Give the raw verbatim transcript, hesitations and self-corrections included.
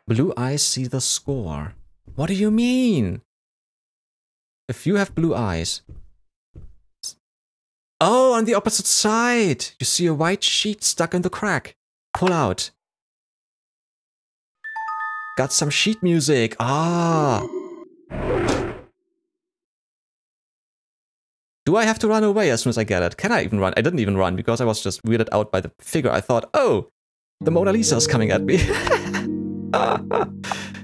Blue eyes see the score. What do you mean? If you have blue eyes... Oh, on the opposite side! You see a white sheet stuck in the crack. Pull out. Got some sheet music. Ah! Do I have to run away as soon as I get it? Can I even run? I didn't even run because I was just weirded out by the figure. I thought, oh, the Mona Lisa is coming at me.